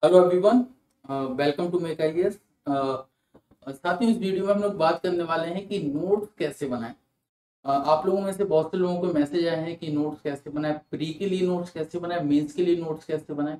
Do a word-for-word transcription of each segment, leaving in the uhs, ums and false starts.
Hello everyone, welcome to make ideas. साथियों, इस video में हम लोग बात करने वाले हैं कि नोट्स कैसे बनाएं। uh, आप लोगों में से बहुत से लोगों को मैसेज आए हैं कि नोट्स कैसे बनाएं, प्री के लिए नोट्स कैसे बनाएं, मेंस के लिए नोट्स कैसे बनाएं।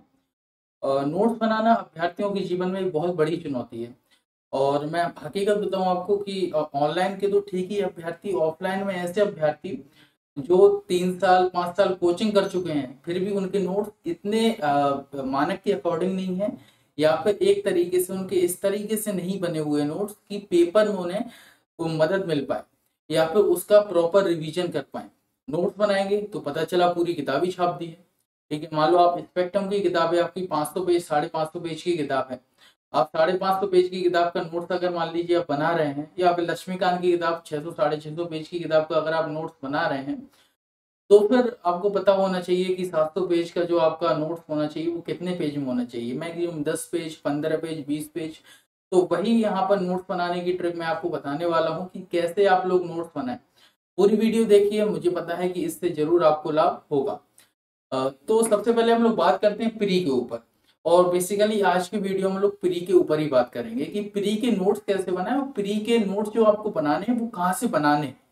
नोट्स बनाना अभ्यर्थियों के जीवन में एक बहुत बड़ी चुनौती है। और मैं हकीकत बताऊं आपको कि ऑनलाइन के तो ठीक ही अभ्यर्थी, ऑफलाइन में ऐसे अभ्यर्थी जो तीन साल पाँच साल कोचिंग कर चुके हैं, फिर भी उनके नोट्स इतने अ, मानक के अकॉर्डिंग नहीं है, या फिर एक तरीके से उनके इस तरीके से नहीं बने हुए नोट्स कि पेपर में उन्हें वो मदद मिल पाए या फिर उसका प्रॉपर रिवीजन कर पाए। नोट्स बनाएंगे तो पता चला पूरी किताब ही छाप दी है। ठीक है, मान लो आप स्पेक्ट्रम की किताब है, आपकी पाँच सौ पेज साढ़े पाँच सौ पेज की किताब है। आप साढ़े पाँच सौ पेज की किताब का नोट्स अगर मान लीजिए आप बना रहे हैं, या फिर लक्ष्मीकांत की किताब छह सौ साढ़े छह सौ पेज की किताब का अगर आप नोट्स बना रहे हैं, तो फिर आपको पता होना चाहिए कि सात सौ पेज का जो आपका नोट्स होना चाहिए वो कितने पेज में होना चाहिए। मैक्सिमम दस पेज, पंद्रह पेज, बीस पेज। तो वही यहाँ पर नोट्स बनाने की ट्रिक मैं आपको बताने वाला हूँ कि कैसे आप लोग नोट्स बनाएं। पूरी वीडियो देखिए, मुझे पता है कि इससे जरूर आपको लाभ होगा। अ, तो सबसे पहले हम लोग बात करते हैं प्री के ऊपर। और बेसिकली आज की वीडियो में लोग प्री के ऊपर ही बात करेंगे कि प्री के नोट्स कैसे बनाएं, और प्री के नोट्स जो आपको बनाने हैं वो कहाँ से बनाने हैं।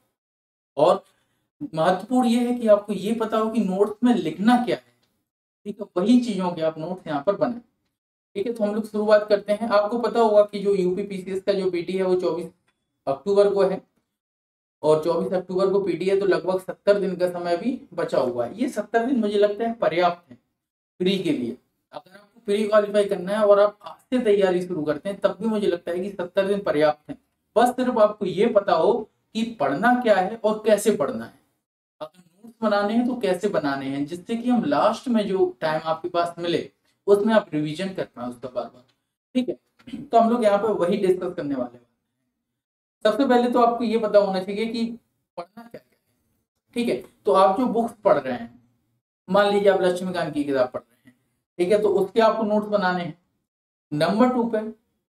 और महत्वपूर्ण ये है कि आपको ये पता हो कि नोट्स में लिखना क्या है। ठीक है, वही चीजों के आप नोट्स यहाँ पर बनाए। ठीक है, तो हम लोग शुरुआत करते हैं। आपको पता होगा कि जो यूपी पीसीएस का जो पीटी है वो चौबीस अक्टूबर को है, और चौबीस अक्टूबर को पीटी है, तो लगभग सत्तर दिन का समय भी बचा हुआ है। ये सत्तर दिन मुझे लगता है पर्याप्त है प्री के लिए। अगर आपको प्री क्वालिफाई करना है और आप आज से तैयारी शुरू करते हैं, तब भी मुझे लगता है कि सत्तर दिन पर्याप्त है। बस सिर्फ आपको ये पता हो कि पढ़ना क्या है और कैसे पढ़ना है। अगर नोट्स बनाने हैं तो कैसे बनाने हैं, जिससे कि हम लास्ट में जो टाइम आपके पास मिले उसमें आप रिवीजन कर पाए उसका बार बार। ठीक है, तो हम लोग यहाँ पे वही डिस्कस करने वाले हैं। सबसे पहले तो आपको ये पता होना चाहिए कि पढ़ना क्या क्या है। ठीक है, तो आप जो बुक्स पढ़ रहे हैं, मान लीजिए आप लक्ष्मीकांत की किताब पढ़ रहे हैं, ठीक है, तो उसके आपको नोट्स बनाने हैं। नंबर टू पे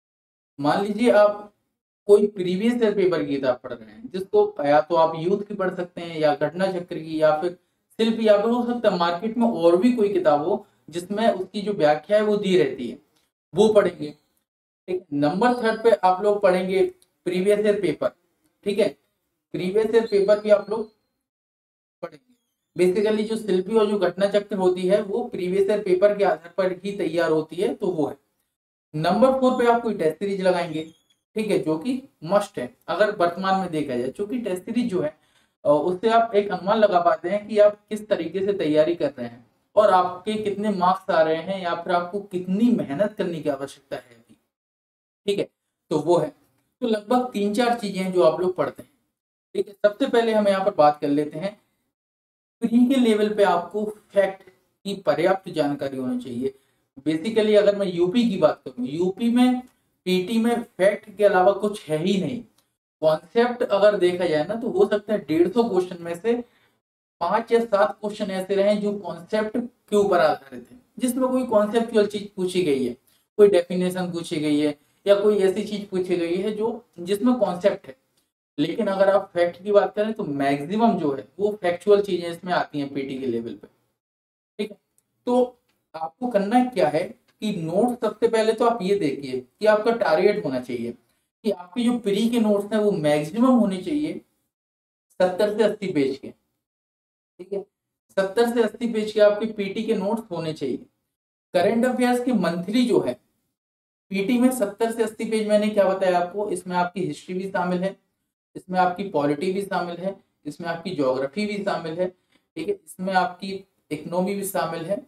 मान लीजिए आप कोई प्रीवियस ईयर पेपर की किताब पढ़ रहे हैं, जिसको या तो आप यूथ की पढ़ सकते हैं, या घटना चक्र की, या फिर शिल्प, या फिर हो सकता है मार्केट में और भी कोई किताब हो जिसमें उसकी जो व्याख्या है वो दी रहती है, वो पढ़ेंगे। ठीक, नंबर थर्ड पे आप लोग पढ़ेंगे प्रीवियस ईयर पेपर। ठीक है, प्रीवियस ईयर पेपर भी आप लोग पढ़ेंगे। बेसिकली जो शिल्पी और जो घटना चक्र होती है वो प्रीवियस ईयर पेपर के आधार पर ही तैयार होती है, तो वो है। नंबर फोर पे आप कोई टेस्ट सीरीज लगाएंगे। ठीक है, जो कि मस्ट है अगर वर्तमान में देखा जाए, क्योंकि टेस्ट सीरीज जो है अ, उससे आप एक अनुमान लगा पाते हैं कि आप किस तरीके से तैयारी कर रहे हैं, और आपके कितने मार्क्स आ रहे हैं, या फिर आपको कितनी मेहनत करने की आवश्यकता है अभी। ठीक है, तो वो है। तो लगभग तीन चार चीजें हैं जो आप लोग पढ़ते हैं। ठीक है, सबसे पहले हम यहाँ पर बात कर लेते हैं, प्री के लेवल पे आपको फैक्ट की पर्याप्त जानकारी होनी चाहिए। बेसिकली अगर मैं यूपी की बात करूं, यूपी में पीटी में फैक्ट के अलावा कुछ है ही नहीं। कॉन्सेप्ट अगर देखा जाए ना, तो हो सकता है डेढ़ सौ क्वेश्चन में से पांच या सात क्वेश्चन ऐसे रहे जो कॉन्सेप्ट के ऊपर आधारित है, जिसमें कोई कॉन्सेप्चुअल चीज पूछी गई है, कोई डेफिनेशन पूछी गई है, या कोई ऐसी चीज पूछी गई है जो जिसमें कॉन्सेप्ट है। लेकिन अगर आप फैक्ट की बात करें तो मैक्सिमम जो है वो फैक्चुअल चीजें इसमें आती हैं पीटी के लेवल पे। ठीक है, तो आपको करना क्या है कि नोट्स सबसे पहले तो आप ये देखिए कि आपका टारगेट होना चाहिए कि आपके जो प्री के नोट्स हैं वो मैक्सिमम होने चाहिए सत्तर से अस्सी पेज के। ठीक है, सत्तर से अस्सी पेज के आपके पीटी के नोट्स होने चाहिए। करंट अफेयर्स की मंथली जो है पीटी में सत्तर से अस्सी पेज, मैंने क्या बताया आपको, इसमें आपकी हिस्ट्री भी शामिल है, इसमें आपकी पॉलिटी भी शामिल है, इसमें आपकी ज्योग्राफी भी शामिल है। ठीक है, इसमें आपकी इकोनॉमी भी शामिल है।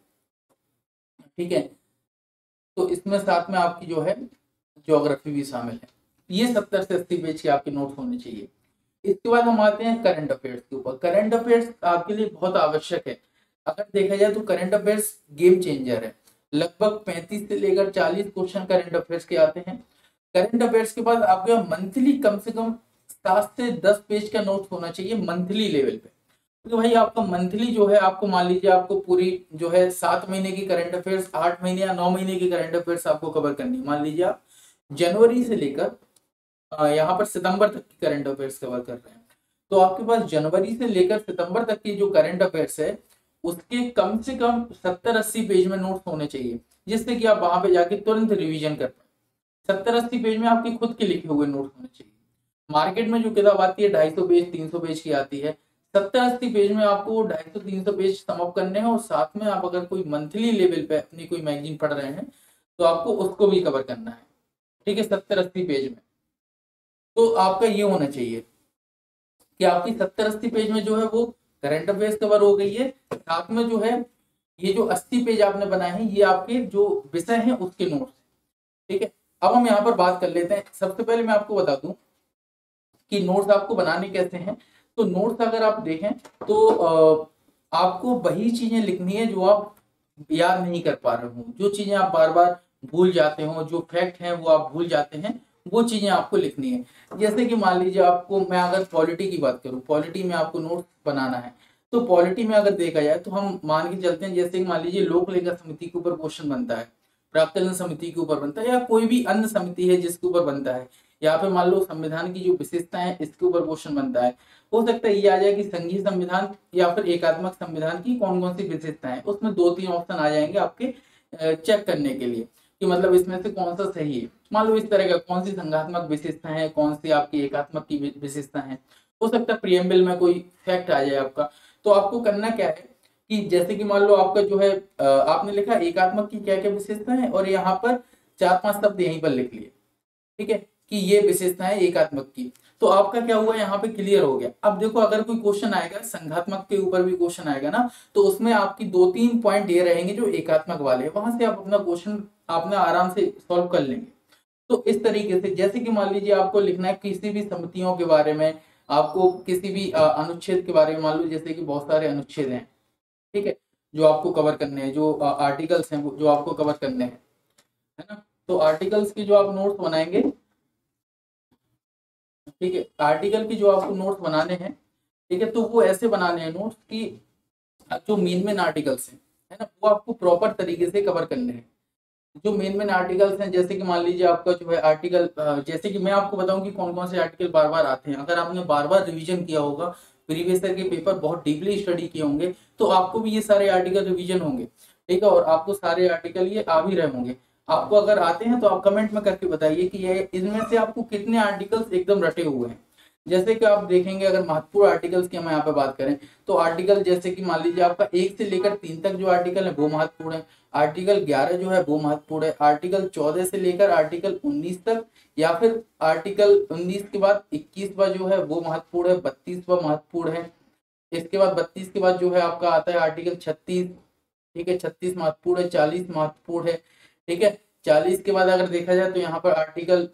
ठीक है, तो इसमें साथ में आपकी जो है ज्योग्राफी भी शामिल है। ये सत्तर से अस्सी पेज के आपके नोट्स होने चाहिए। इसके बाद हम आते हैं करंट अफेयर्स के ऊपर। करंट अफेयर्स आपके लिए बहुत आवश्यक है। अगर देखा जाए तो करंट अफेयर्स गेम चेंजर है। लगभग पैंतीस से लेकर चालीस क्वेश्चन करंट अफेयर्स के आते हैं। करंट अफेयर्स के बाद आपका मंथली कम से कम सात से दस पेज का नोट्स होना चाहिए मंथली लेवल पे। तो भाई आपका मंथली जो है, आपको मान लीजिए आपको पूरी जो है सात महीने की करंट अफेयर्स, आठ महीने या नौ महीने की करंट अफेयर्स आपको कवर करनी है। मान लीजिए आप जनवरी से लेकर यहाँ पर सितंबर तक की करंट अफेयर्स कवर कर रहे हैं, तो आपके पास जनवरी से लेकर सितंबर तक की जो करंट अफेयर्स है उसके कम से कम सत्तर अस्सी पेज में नोट्स होने चाहिए। जिससे कि आप वहां पे जाके तुरंत रिवीजन कर पाए। सत्तर अस्सी पेज में आपके खुद के लिखे हुए नोट्स होने चाहिए। मार्केट में जो किताब आती है ढाई सौ पेज तीन सौ पेज की आती है, सत्तर अस्सी पेज में आपको ढाई सौ तीन सौ पेज समअप करने हैं, और साथ में आप अगर कोई मंथली लेवल पे अपनी कोई मैगजीन पढ़ रहे हैं तो आपको उसको भी कवर करना है, ठीक है, सत्तर अस्सी पेज में। तो आपका ये होना चाहिए कि आपकी सत्तर अस्सी पेज में जो है वो करंट अफेयर्स कवर हो गई है, साथ में जो है ये जो अस्सी पेज आपने बनाए हैं ये आपके जो विषय हैं उसके नोट्स, ठीक है। अब हम यहाँ पर बात कर लेते हैं। सबसे पहले मैं आपको बता दूं कि नोट्स आपको बनाने कैसे हैं। तो नोट्स अगर आप देखें तो आपको वही चीजें लिखनी है जो आप याद नहीं कर पा रहे हो, जो चीजें आप बार बार भूल जाते हो, जो फैक्ट हैं वो आप भूल जाते हैं, वो चीजें आपको लिखनी है। जैसे कि मान लीजिए आपको, मैं अगर पॉलिटी की बात करूं, पॉलिटी में आपको नोट्स बनाना है, तो पॉलिटी में अगर देखा जाए तो हम मान के चलते हैं, जैसे कि मान लीजिए लोक लेखा समिति के ऊपर क्वेश्चन बनता है, प्राक्कलन समिति के ऊपर बनता है, या कोई भी अन्य समिति है जिसके ऊपर बनता है, यहाँ पे मान लो संविधान की जो विशेषताएं हैं इसके ऊपर क्वेश्चन बनता है। हो सकता है ये आ जाए कि संघीय संविधान या फिर एकात्मक संविधान की कौन कौन सी विशेषताएं, उसमें दो तीन ऑप्शन आ जाएंगे आपके चेक करने के लिए कि मतलब इसमें से कौन सा सही है। मान लो इस तरह का कौन सी संघात्मक विशेषता है, कौन सी आपकी एकात्मक की विशेषता है। हो सकता है प्रियम्बल में कोई फैक्ट आ जाए आपका। तो आपको करना क्या है कि जैसे कि मान लो आपका जो है आपने लिखा एकात्मक की क्या क्या विशेषता है, और यहाँ पर चार पांच शब्द यहीं पर लिख लिए, ठीक है, कि ये विशेषताएं एकात्मक की। तो आपका क्या हुआ, यहाँ पे क्लियर हो गया। अब देखो अगर कोई क्वेश्चन आएगा संघात्मक के ऊपर भी क्वेश्चन आएगा ना, तो उसमें आपकी दो तीन पॉइंट ये रहेंगे जो एकात्मक वाले, वहां से आप अपना क्वेश्चन आपने आराम से सॉल्व कर लेंगे। तो इस तरीके से, जैसे कि मान लीजिए आपको लिखना है किसी भी समितियों के बारे में, आपको किसी भी अनुच्छेद के बारे में, मान लो जैसे कि बहुत सारे अनुच्छेद हैं, ठीक है, जो आपको कवर करने हैं, जो आर्टिकल्स हैं जो आपको कवर करने हैं, है ना। तो आर्टिकल्स की जो आप नोट्स बनाएंगे, ठीक है, आर्टिकल की जो आपको नोट्स बनाने हैं, ठीक है, तो वो ऐसे बनाने हैं नोट्स की जो मेन मेन आर्टिकल्स हैं, है ना, वो आपको प्रॉपर तरीके से कवर करने हैं। जो मेन मेन आर्टिकल्स हैं, जैसे कि मान लीजिए आपका जो है आर्टिकल, जैसे कि मैं आपको बताऊं कि कौन कौन से आर्टिकल बार बार आते हैं। अगर आपने बार बार रिवीजन किया होगा, प्रीवियस ईयर के पेपर बहुत डीपली स्टडी किए होंगे, तो आपको भी ये सारे आर्टिकल रिवीजन होंगे, ठीक है, और आपको सारे आर्टिकल ये आ भी रहे होंगे। आपको अगर आते हैं तो आप कमेंट में करके बताइए कि ये इनमें से आपको कितने आर्टिकल्स एकदम रटे हुए हैं। जैसे कि आप देखेंगे, अगर महत्वपूर्ण आर्टिकल्स की हम यहाँ पे बात करें, तो आर्टिकल जैसे कि मान लीजिए आपका एक से लेकर तीन तक जो आर्टिकल है वो महत्वपूर्ण है, आर्टिकल ग्यारह जो है वो महत्वपूर्ण है, आर्टिकल चौदह से लेकर आर्टिकल उन्नीस तक, या फिर आर्टिकल उन्नीस के बाद इक्कीसवां जो है वो महत्वपूर्ण है, बत्तीसवां महत्वपूर्ण है। इसके बाद बत्तीस के बाद जो है आपका आता है आर्टिकल छत्तीस, ठीक है, छत्तीस महत्वपूर्ण है, चालीस महत्वपूर्ण है, ठीक है। चालीस के बाद अगर देखा जाए तो यहाँ पर article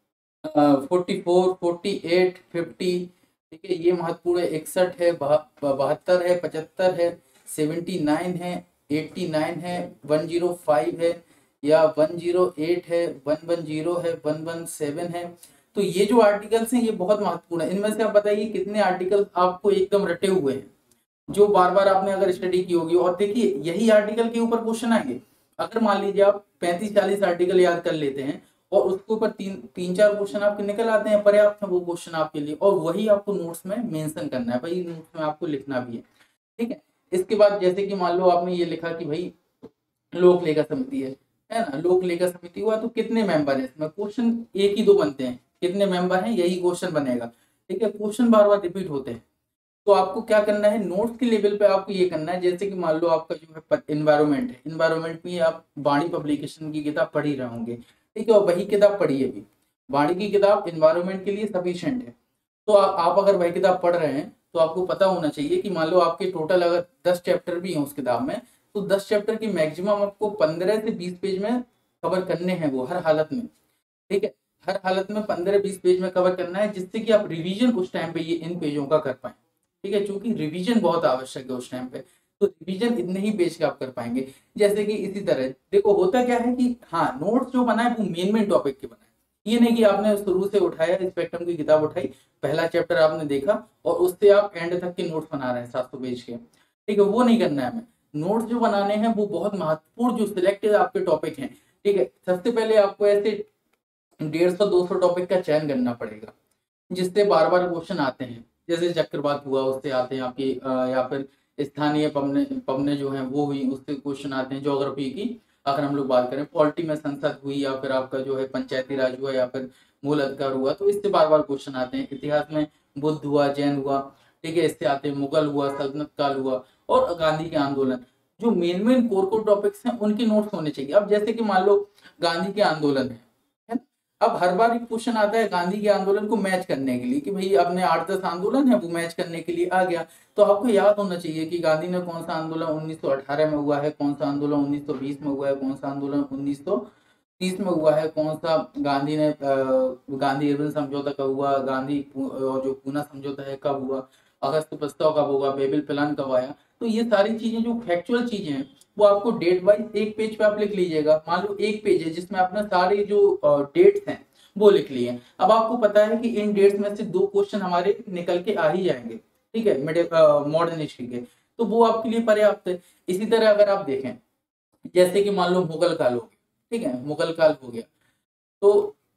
forty four forty eight fifty, ठीक है, ये महत्वपूर्ण है, इकसठ है, बहत्तर है, पचहत्तर है, सेवेंटी नाइन है, एट्टी नाइन है, वन जीरो फाइव है, या वन जीरो एट है, वन वन जीरो है, वन वन सेवन है। तो ये जो आर्टिकल्स हैं ये बहुत महत्वपूर्ण है। इनमें से आप बताइए कितने आर्टिकल आपको एकदम रटे हुए हैं, जो बार बार आपने अगर स्टडी की होगी। और देखिए यही आर्टिकल के ऊपर क्वेश्चन आएंगे। अगर मान लीजिए आप पैंतीस चालीस आर्टिकल याद कर लेते हैं और उसके ऊपर तीन तीन चार क्वेश्चन आपके निकल आते हैं, पर्याप्त है वो क्वेश्चन आपके लिए, और वही आपको नोट्स में मेंशन करना है, वही नोट्स में आपको लिखना भी है, ठीक है। इसके बाद जैसे कि मान लो आपने ये लिखा कि भाई लोक लेखा समिति है है ना, लोक लेखा समिति हुआ तो कितने मेंबर है इसमें, क्वेश्चन एक ही दो बनते हैं, कितने मेंबर हैं यही क्वेश्चन बनेगा, ठीक है। क्वेश्चन बार बार रिपीट होते हैं। तो आपको क्या करना है, नोट्स के लेवल पे आपको ये करना है, जैसे कि मान लो आपका जो है एनवायरमेंट है, एनवायरमेंट में आप वाणी पब्लिकेशन की किताब पढ़ ही रहे होंगे, ठीक है, और वही किताब पढ़ी है। अभी वाणी की किताब एनवायरमेंट के लिए सफिशिएंट है। तो आ, आप अगर वही किताब पढ़ रहे हैं तो आपको पता होना चाहिए कि मान लो आपके टोटल अगर दस चैप्टर भी हैं उस किताब में, तो दस चैप्टर की मैक्सिमम आपको पंद्रह से बीस पेज में कवर करने हैं, वो हर हालत में, ठीक है, हर हालत में पंद्रह बीस पेज में कवर करना है, जिससे कि आप रिवीजन उस टाइम पे ये इन पेजों का कर पाए, ठीक है, क्योंकि रिवीजन बहुत आवश्यक है उस टाइम पे। तो रिवीजन इतने ही पेज का आप कर पाएंगे। जैसे कि इसी तरह देखो होता क्या है कि हाँ, नोट्स जो बनाए वो मेन मेन टॉपिक के बनाए, ये नहीं कि आपने शुरू से उठाया स्पेक्ट्रम की किताब उठाई, पहला चैप्टर आपने देखा और उससे आप एंड तक के नोट्स बना रहे हैं सात सौ पेज के, ठीक है, वो नहीं करना है हमें। नोट्स जो बनाने हैं वो बहुत महत्वपूर्ण जो सिलेक्टेड आपके टॉपिक हैं, ठीक है। सबसे पहले आपको ऐसे डेढ़ सौ दो सौ टॉपिक का चयन करना पड़ेगा, जिससे बार बार क्वेश्चन आते हैं, जैसे चक्रवात हुआ उससे आते हैं आपकी, या फिर स्थानीय पवने पवने जो हैं वो हुई उससे क्वेश्चन आते हैं, ज्योग्राफी की अगर हम लोग बात करें पॉलिटी में संसद हुई या फिर आपका जो है पंचायती राज हुआ या फिर मूल अधिकार हुआ, तो इससे बार बार क्वेश्चन आते हैं। इतिहास में बुद्ध हुआ, जैन हुआ, ठीक है, इससे आते हैं मुगल हुआ, सल्तनत काल हुआ और गांधी के आंदोलन। जो main main core core topics हैं उनके नोट्स होने चाहिए। अब जैसे कि मान लो गांधी के आंदोलन है, है ना? अब हर बार एक क्वेश्चन आता है गांधी के आंदोलन को मैच करने के लिए कि भाई अपने आठ दस आंदोलन है वो मैच करने के लिए आ गया, तो आपको याद होना चाहिए कि गांधी ने कौन सा आंदोलन उन्नीस सौ अठारह में हुआ है, कौन सा आंदोलन उन्नीस सौ बीस में हुआ है, कौन सा आंदोलन उन्नीस सौ तीस में हुआ है, कौन सा गांधी ने गांधी इरविन समझौता कब हुआ, गांधी और जो पूना समझौता है कब हुआ, अगस्त प्रस्ताव कब होगा, बेबिल प्लान कब आया। तो ये सारी चीजें जो फैक्चुअल चीजें हैं वो आपको डेट वाइज एक पेज पे आप लिख लीजिएगा। मान लो एक पेज है जिसमें आपने सारे जो डेट्स हैं वो लिख लिए। अब आपको पता है कि इन डेट्स में से दो क्वेश्चन हमारे निकल के आ ही जाएंगे, ठीक है, मिडिल मॉडर्न हिस्ट्री के, तो वो आपके लिए पर्याप्त है। इसी तरह अगर आप देखें जैसे कि मान लो मुगल काल हो गया, ठीक है, मुगल काल हो गया, तो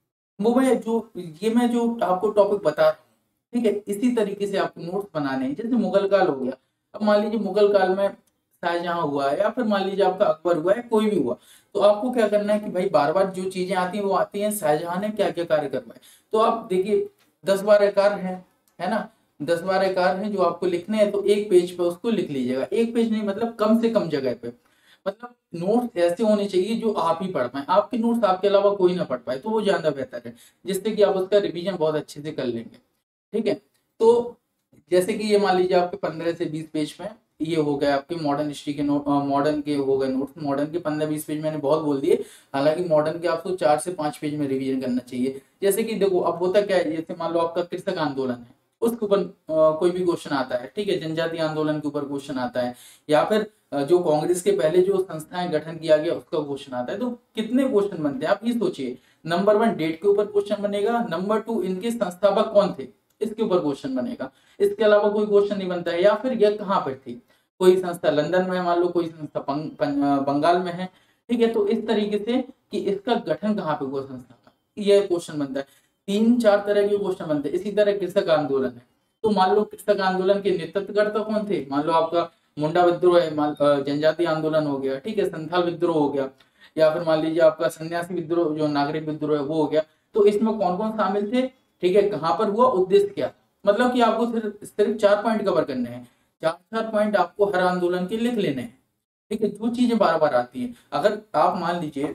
वो मैं जो ये मैं जो आपको टॉपिक बता रहा हूँ, ठीक है, इसी तरीके से आपको नोट्स बनाने हैं। जैसे मुगल काल हो गया, अब मान लीजिए मुगल काल में शाहजहां हुआ है या फिर मान लीजिए आपका अकबर हुआ है, कोई भी हुआ, तो आपको क्या करना है कि भाई बार बार जो चीजें आती हैं वो आती हैं शाहजहां ने क्या क्या कार्य करवाए। तो आप देखिए दस बारह कार्य है है ना, दस बारह कार्य हैं जो आपको लिखने हैं, तो एक पेज पे उसको लिख लीजिएगा। एक पेज नहीं, मतलब कम से कम जगह पे। मतलब नोट्स ऐसे होने चाहिए जो आप ही पढ़ पाए, आपके नोट्स आपके अलावा कोई ना पढ़ पाए, तो वो ज्यादा बेहतर है, जिससे कि आप उसका रिवीजन बहुत अच्छे से कर लेंगे, ठीक है। तो जैसे कि ये मान लीजिए आपके पंद्रह से बीस पेज में ये हो गए आपके मॉडर्न हिस्ट्री के नोट, मॉडर्न के हो गए नोट्स। मॉडर्न के पंद्रह बीस पेज मैंने बहुत बोल दिए, हालांकि मॉडर्न के आपको चार से पांच पेज में रिवीजन करना चाहिए। जैसे कि देखो अब होता क्या है, जैसे मान लो आपका कृषक आंदोलन है, उसके ऊपर कोई भी क्वेश्चन आता है, ठीक है, जनजातीय आंदोलन के ऊपर क्वेश्चन आता है, या फिर अ, जो कांग्रेस के पहले जो संस्थाएं गठन किया गया उसका क्वेश्चन आता है। तो कितने क्वेश्चन बनते हैं आप ये सोचिए। नंबर वन डेट के ऊपर क्वेश्चन बनेगा, नंबर टू इनके संस्थापक कौन थे इसके ऊपर क्वेश्चन बनेगा, इसके अलावा कोई क्वेश्चन नहीं बनता है। या फिर यह कहाँ पर थी, कोई संस्था लंदन में है, मान लो कोई संस्था पंग, पंग, बंगाल में है, ठीक है, तो इस तरीके से कि इसका गठन कहाँ पे हुआ संस्था का, यह क्वेश्चन बनता है। तीन चार तरह के क्वेश्चन बनते हैं। इसी तरह कृषक आंदोलन है, तो मान लो कृषक आंदोलन के नेतृत्वकर्ता कौन थे, मान लो आपका मुंडा विद्रोह है, जनजातीय आंदोलन हो गया, ठीक है, संथाल विद्रोह हो गया, या फिर मान लीजिए आपका सन्यासी विद्रोह जो नागरिक विद्रोह है वो हो गया। तो इसमें कौन कौन शामिल थे, ठीक है, कहाँ पर हुआ, उद्देश्य क्या, मतलब कि आपको सिर्फ सिर्फ चार पॉइंट कवर करने हैं, चार चार पॉइंट आपको हर आंदोलन के लिख लेने हैं, ठीक है। जो चीजें बार बार आती हैं, अगर आप मान लीजिए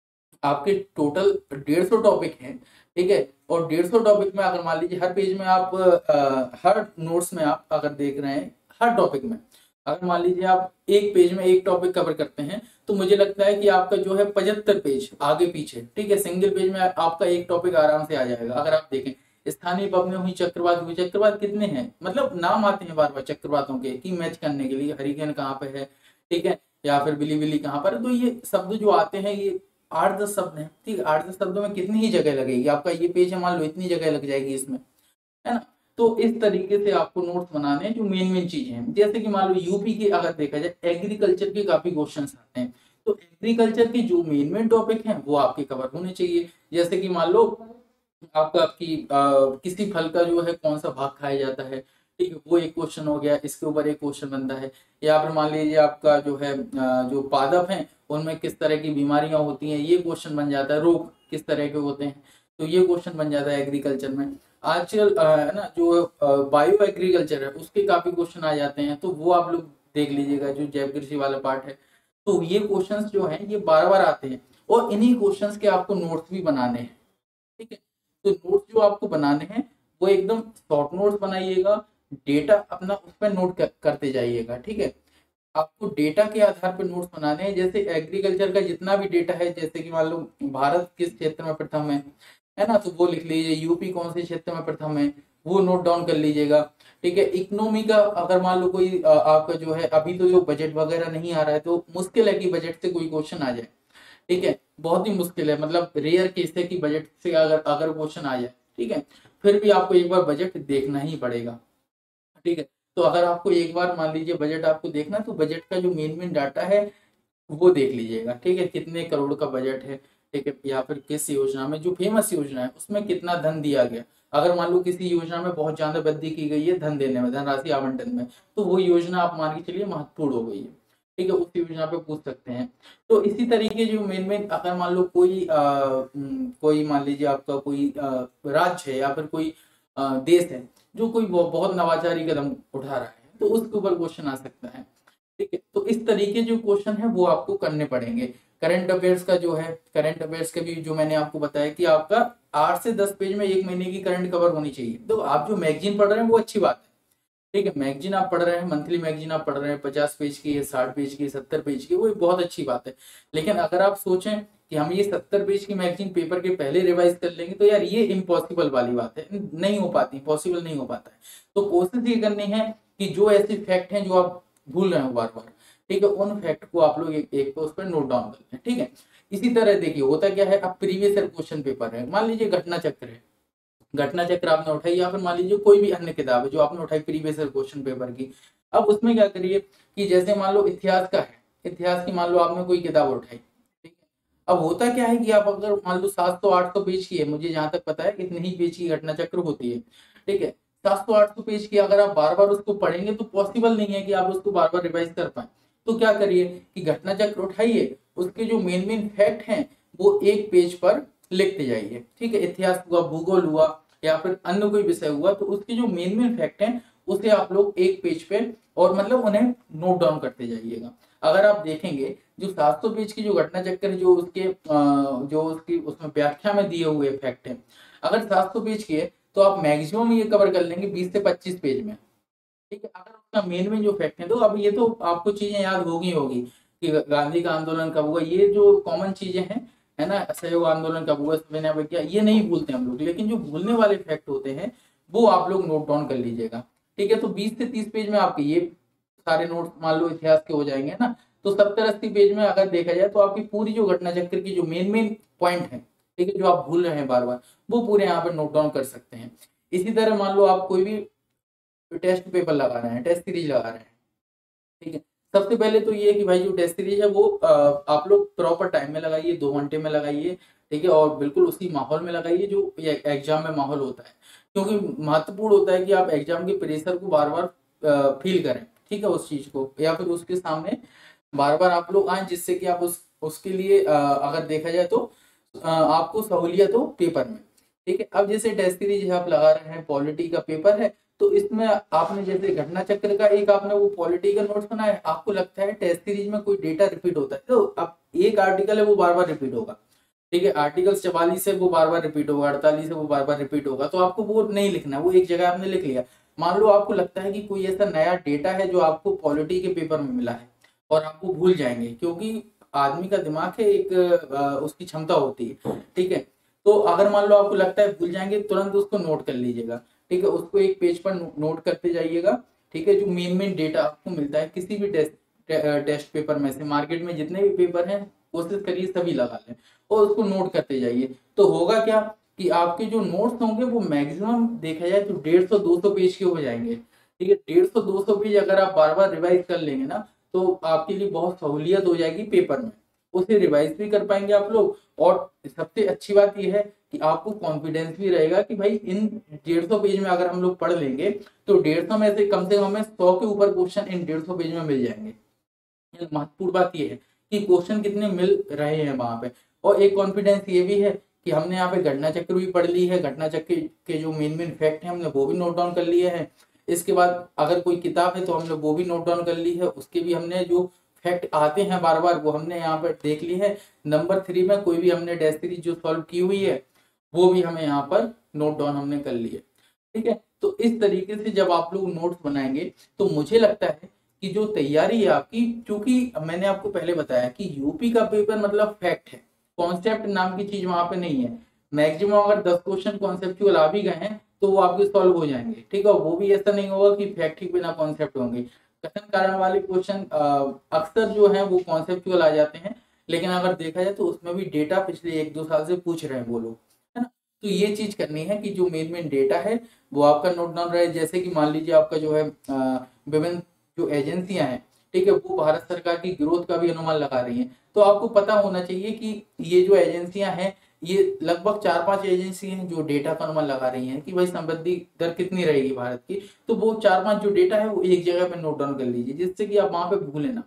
आपके टोटल डेढ़ सौ टॉपिक हैं, ठीक है, और डेढ़ सौ टॉपिक में अगर मान लीजिए हर पेज में आप आ, हर नोट्स में आप अगर देख रहे हैं हर टॉपिक में अगर मान लीजिए आप एक पेज में एक टॉपिक कवर करते हैं, तो मुझे लगता है कि आपका जो है पचहत्तर पेज आगे पीछे, ठीक है, सिंगल पेज में आपका एक टॉपिक आराम से आ जाएगा। अगर आप देखें स्थानीय पब में हुई चक्रवात हुई, चक्रवात कितने हैं, मतलब नाम आते हैं बार बार चक्रवातों के कि मैच करने के लिए, हरिकेन कहाँ पे है, ठीक है, या फिर बिली बिली कहाँ पर है। तो ये शब्द जो आते हैं ये आठ दस शब्द हैं, ठीक है, आठ दस शब्दों में कितनी ही जगह लगेगी, आपका ये पेज है मान लो इतनी जगह लग जाएगी इसमें, है ना। तो इस तरीके से आपको नोट्स बनाने हैं जो मेन मेन चीजें हैं। जैसे कि मान लो यूपी के अगर देखा जाए एग्रीकल्चर के काफी क्वेश्चन आते हैं, तो एग्रीकल्चर के जो मेन मेन टॉपिक हैं वो आपके कवर होने चाहिए। जैसे कि मान लो आपका आपकी आ, किसी फल का जो है कौन सा भाग खाया जाता है, ठीक है, वो एक क्वेश्चन हो गया, इसके ऊपर एक क्वेश्चन बनता है। या फिर मान लीजिए आपका जो है आ, जो पादप है उनमें किस तरह की बीमारियां होती हैं, ये क्वेश्चन बन जाता है, रोग किस तरह के होते हैं, तो ये क्वेश्चन बन जाता है एग्रीकल्चर में। आजकल है ना जो बायो एग्रीकल्चर है उसके काफी क्वेश्चन आ जाते हैं, तो वो आप लोग देख लीजिएगा जो जैव कृषि वाला पार्ट है। तो ये क्वेश्चंस जो हैं ये बार बार आते हैं और इन्हीं क्वेश्चंस के आपको नोट्स भी बनाने हैं, ठीक है। तो नोट्स जो आपको बनाने हैं वो एकदम शॉर्ट नोट्स बनाइएगा, डेटा अपना उस पर नोट कर, करते जाइएगा, ठीक है। आपको डेटा के आधार पर नोट्स बनाने हैं। जैसे एग्रीकल्चर का जितना भी डेटा है, जैसे कि मान लो भारत किस क्षेत्र में प्रथम है है ना, तो वो लिख लीजिए, यूपी कौन से क्षेत्र में प्रथम है वो नोट डाउन कर लीजिएगा, ठीक है। इकोनॉमी का अगर मान लो कोई आ, आपका जो है अभी तो जो बजट वगैरह नहीं आ रहा है तो मुश्किल है कि बजट से कोई क्वेश्चन आ जाए, ठीक है, बहुत ही मुश्किल है, मतलब रेयर केस है कि बजट से अगर अगर क्वेश्चन आ जाए, ठीक है, फिर भी आपको एक बार बजट देखना ही पड़ेगा, ठीक है। तो अगर आपको एक बार मान लीजिए बजट आपको देखना, तो बजट का जो मेन मेन डाटा है वो देख लीजिएगा, ठीक है, कितने करोड़ का बजट है, ठीक है, या फिर किस योजना में जो फेमस योजना है उसमें कितना धन दिया गया। अगर मान लो किसी योजना में बहुत ज्यादा वृद्धि की गई है धन देने में, धनराशि आवंटन में, तो वो योजना आप मान के चलिए महत्वपूर्ण हो गई है। ठीक है, उस योजना पे पूछ सकते हैं। तो इसी तरीके जो मेन मेन अगर मान लो कोई आ, कोई मान लीजिए आपका कोई आ, राज्य है या फिर कोई आ, देश है जो कोई बहुत नवाचारी कदम उठा रहा है, तो उसके ऊपर क्वेश्चन आ सकता है। ठीक है, तो इस तरीके जो क्वेश्चन है वो आपको करने पड़ेंगे। करंट अफेयर्स का जो है, करंट अफेयर्स के भी जो मैंने आपको बताया कि आपका आठ से दस पेज में एक महीने की करंट कवर होनी चाहिए। तो आप जो मैगजीन पढ़ रहे हैं वो अच्छी बात है। ठीक है, मैगजीन आप पढ़ रहे हैं, मंथली मैगजीन आप पढ़ रहे हैं, पचास पेज की है, साठ पेज की, सत्तर पेज की, वो बहुत अच्छी बात है। लेकिन अगर आप सोचें कि हम ये सत्तर पेज की मैगजीन पेपर के पहले रिवाइज कर लेंगे, तो यार ये इम्पॉसिबल वाली बात है, नहीं हो पाती, पॉसिबल नहीं हो पाता है। तो कोशिश ये करनी है कि जो ऐसे फैक्ट हैं जो आप भूल रहे हो बार बार, ठीक है, उन फैक्ट को आप लोग एक, एक उस पर नोट डाउन कर लें। ठीक है, इसी तरह देखिए होता क्या है, अब प्रीवियस ईयर क्वेश्चन पेपर है, मान लीजिए घटना चक्र है, घटना चक्र आपने उठाई या फिर मान लीजिए कोई भी अन्य किताब है जो आपने उठाई प्रीवियस ईयर क्वेश्चन पेपर की। अब उसमें क्या करिए कि जैसे मान लो इतिहास का है, इतिहास की मान लो आपने कोई किताब उठाई, ठीक है। अब होता क्या है कि आप अगर मान लो सात सौ आठ सौ पेज की है, मुझे जहां तक पता है इतनी ही पेज की घटना चक्र होती है। ठीक है, सात सौ आठ सौ पेज की अगर आप बार बार उसको पढ़ेंगे तो पॉसिबल नहीं है कि आप उसको बार बार रिवाइज कर पाए। तो क्या करिए कि घटना चक्र उठाइए, उसके जो मेन मेन फैक्ट हैं वो एक पेज पर लिखते जाइए। ठीक है, इतिहास हुआ, भूगोल हुआ या फिर अन्य कोई विषय हुआ, तो उसके जो मेन मेन फैक्ट हैं उसे आप लोग एक पेज पे और मतलब उन्हें नोट डाउन करते जाइएगा। अगर आप देखेंगे जो सात सौ पेज की जो घटना चक्र जो उसके जो उसकी उसमें व्याख्या में दिए हुए फैक्ट हैं, अगर सात सौ पेज की है तो आप मैक्सिमम ये कवर कर लेंगे बीस से पच्चीस पेज में। ठीक है, अगर उसका मेन मेन जो फैक्ट है, तो अब ये तो आपको चीजें याद होगी होगी कि गांधी का आंदोलन कब हुआ, ये जो कॉमन चीजें हैं, है ना, असहयोग आंदोलन कब हुआ, सविनय अवज्ञा, ये नहीं भूलते हम लोग, लेकिन जो भूलने वाले फैक्ट होते हैं वो आप लोग नोट डाउन कर लीजिएगा। ठीक है, तो बीस से तीस पेज में आपके ये सारे नोट्स मान लो इतिहास के हो जाएंगे ना। तो सत्तर अस्सी पेज में अगर देखा जाए तो आपकी पूरी जो घटना चक्र की जो मेन मेन पॉइंट है, ठीक है, जो आप भूल रहे हैं बार बार, वो पूरे यहाँ पर नोट डाउन कर सकते हैं। इसी तरह मान लो आप कोई भी टेस्ट पेपर लगा रहे हैं, टेस्ट सीरीज लगा रहे हैं, ठीक है, सबसे पहले तो ये है कि भाई जो टेस्ट सीरीज है वो आ, आप लोग प्रॉपर टाइम में लगाइए, दो घंटे में लगाइए। ठीक है, और बिल्कुल उसी माहौल में लगाइए जो एग्जाम में माहौल होता है, क्योंकि महत्वपूर्ण होता है कि आप एग्जाम के प्रेशर को बार बार फील करें। ठीक है, उस चीज को या फिर उसके सामने बार बार आप लोग आए, जिससे कि आप उस उसके लिए आ, अगर देखा जाए तो आ, आपको सहूलियत हो पेपर में। ठीक है, अब जैसे टेस्ट सीरीज आप लगा रहे हैं, पॉलिटी का पेपर है, तो इसमें आपने जैसे घटना चक्र का एक आपने वो पॉलिटिकल नोट्स बनाया, आपको लगता है टेस्ट सीरीज में कोई डेटा रिपीट होता है, तो अब एक आर्टिकल है वो बार बार रिपीट होगा। ठीक है, आर्टिकल चवालीस से वो बार बार रिपीट होगा, अड़तालीस से वो बार बार रिपीट होगा, तो आपको वो नहीं लिखना, वो एक जगह आपने लिख लिया। मान लो आपको लगता है कि कोई ऐसा नया डेटा है जो आपको पॉलिटी के पेपर में मिला है और आपको भूल जाएंगे, क्योंकि आदमी का दिमाग है एक आ, उसकी क्षमता होती है। ठीक है, तो अगर मान लो आपको लगता है भूल जाएंगे, तुरंत उसको नोट कर लीजिएगा। ठीक है, उसको एक पेज पर नोट करते जाइएगा। ठीक है, जो मेन मेन डेटा आपको मिलता है किसी भी टेस्ट टेस्ट पेपर में से, मार्केट में जितने भी पेपर हैं कोशिश करिए सभी लगा लें और उसको नोट करते जाइए। तो होगा क्या कि आपके जो नोट्स होंगे वो मैक्सिमम देखा जाए तो डेढ़ सौ दो सौ पेज के हो जाएंगे। ठीक है, डेढ़ सौ दो सौ पेज अगर आप बार बार रिवाइज कर लेंगे ना, तो आपके लिए बहुत सहूलियत हो जाएगी पेपर में, उसे रिवाइज भी कर पाएंगे आप लोग। और सबसे अच्छी बात यह है कि आपको कॉन्फिडेंस भी रहेगा कि भाई इन डेढ़ सौ पेज में अगर हम लोग पढ़ लेंगे तो डेढ़ सौ में से कम से कम हमें सौ के ऊपर क्वेश्चन इन डेढ़ सौ पेज में मिल जाएंगे। महत्वपूर्ण बात यह है कि क्वेश्चन कितने मिल रहे हैं वहां पे। और एक कॉन्फिडेंस ये भी है कि हमने यहाँ पे घटना चक्र भी पढ़ ली है, घटना चक्र के जो मेन मेन फैक्ट है हमने वो भी नोट डाउन कर लिए हैं। इसके बाद अगर कोई किताब है तो हमने वो भी नोट डाउन कर ली है, उसके भी हमने जो फैक्ट आते हैं बार बार वो हमने यहाँ पर देख ली है। नंबर थ्री में कोई भी हमने टेस्ट सीरीज जो सॉल्व की हुई है वो भी हमें यहाँ पर नोट डाउन हमने कर ली है। ठीक है, तो इस तरीके से जब आप लोग नोट्स बनाएंगे तो मुझे लगता है कि जो तैयारी है आपकी, क्योंकि मैंने आपको पहले बताया कि यूपी का पेपर मतलब फैक्ट है, कॉन्सेप्ट नाम की चीज वहां पे नहीं है। मैक्सिमम अगर दस क्वेश्चन कॉन्सेप्चुअल आ भी गए हैं तो वो आपके सॉल्व हो जाएंगे। ठीक है, वो भी ऐसा नहीं होगा कि फैक्ट ही बिना कॉन्सेप्ट होंगे। कथन कारण वाले क्वेश्चन अक्सर जो है वो कॉन्सेप्चुअल आ जाते हैं, लेकिन अगर देखा जाए तो उसमें भी डेटा पिछले एक दो साल से पूछ रहे हैं वो लोग, है ना। तो ये चीज करनी है कि जो मेन मेन डेटा है वो आपका नोट डाउन रहे। जैसे कि मान लीजिए आपका जो है विभिन्न जो एजेंसियां हैं, ठीक है, वो भारत सरकार की ग्रोथ का भी अनुमान लगा रही हैं, तो आपको पता होना चाहिए कि ये जो एजेंसियां हैं ये लगभग चार पांच एजेंसी हैं जो डेटा का अनुमान लगा रही हैं कि भाई समृद्धि दर कितनी रहेगी भारत की। तो वो चार पांच जो डेटा है वो एक जगह पे नोट डाउन कर लीजिए, जिससे कि आप वहां पे भूलें ना।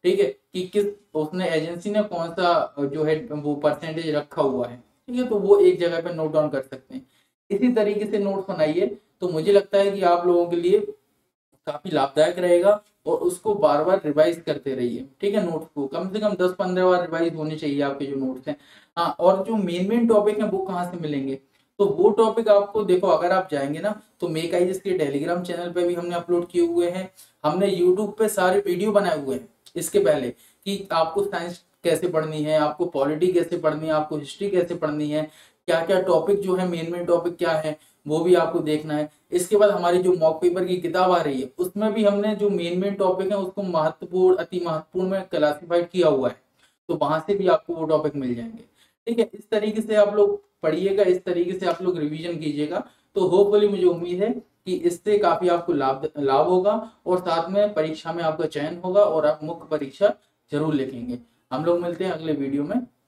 ठीक है, कि किस उसने एजेंसी ने कौन सा जो है वो परसेंटेज रखा हुआ है, ठीक है, तो वो एक जगह पे नोट डाउन कर सकते हैं। इसी तरीके से नोट्स बनाइए, तो मुझे लगता है कि आप लोगों के लिए काफी लाभदायक रहेगा, और उसको बार बार रिवाइज करते रहिए, ठीक है। नोट्स को कम से कम दस पंद्रह बार रिवाइज होने चाहिए आपके जो नोट्स हैं। हाँ, और जो मेन मेन टॉपिक हैं वो कहाँ से मिलेंगे, तो वो टॉपिक आपको देखो, अगर आप जाएंगे ना तो मेक आईएएस के टेलीग्राम चैनल पे भी हमने अपलोड किए हुए हैं, हमने यूट्यूब पे सारे वीडियो बनाए हुए हैं इसके पहले, कि आपको साइंस कैसे पढ़नी है, आपको पॉलिटी कैसे पढ़नी है, आपको हिस्ट्री कैसे पढ़नी है, क्या क्या टॉपिक जो है मेन मेन टॉपिक क्या है वो भी आपको देखना है। इसके बाद हमारी जो मॉक पेपर की किताब आ रही है उसमें भी हमने जो मेन मेन टॉपिक है उसको महत्वपूर्ण अति महत्वपूर्ण में क्लासिफाइड किया हुआ है, तो वहां से भी आपको वो टॉपिक मिल जाएंगे, ठीक है। इस तरीके से आप लोग पढ़िएगा, इस तरीके से आप लोग रिवीजन कीजिएगा, तो होपफुली मुझे उम्मीद है कि इससे काफी आपको लाभ लाभ होगा, और साथ में परीक्षा में आपका चयन होगा और आप मुख्य परीक्षा जरूर लिखेंगे। हम लोग मिलते हैं अगले वीडियो में।